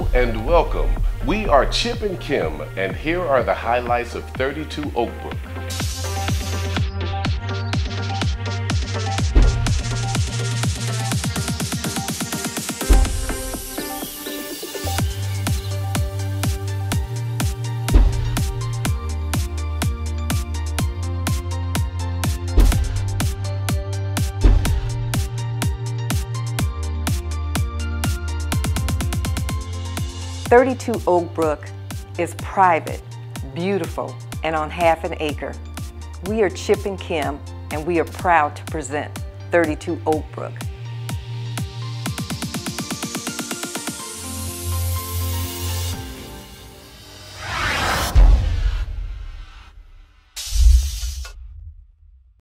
Hello and welcome. We are Chip and Kim, and here are the highlights of 32 Oakbrook. "32 Oakbrook is private, beautiful, and on half an acre. We are Chip and Kim, and we are proud to present 32 Oakbrook.